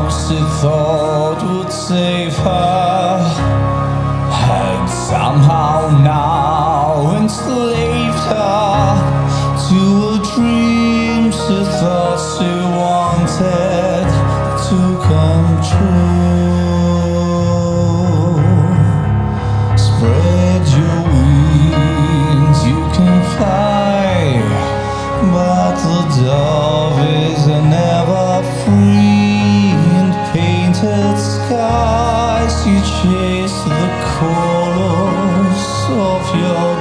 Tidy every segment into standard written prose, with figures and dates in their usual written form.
she thought would save her had somehow now enslaved her to a dream she thought she wanted to come true. Spread your wings, you can fly, but the dove is never free. In painted skies you chase the colors of your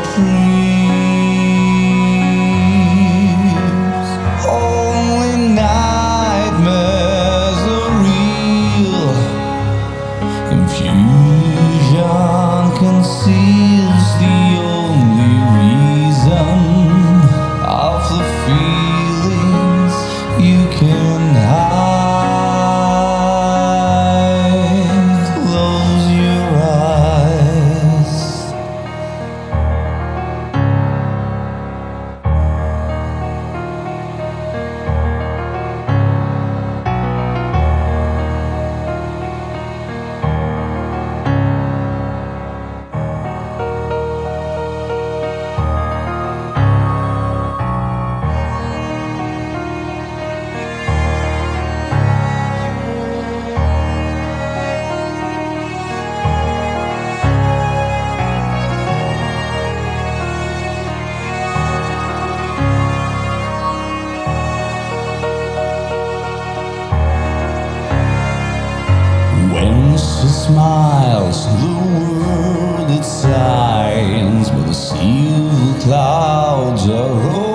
dreams. Only nightmares are real. Confusion conceals the only reason of the feelings you can hide. Close your eyes. When she smiles, the world it shines, but the silver clouds are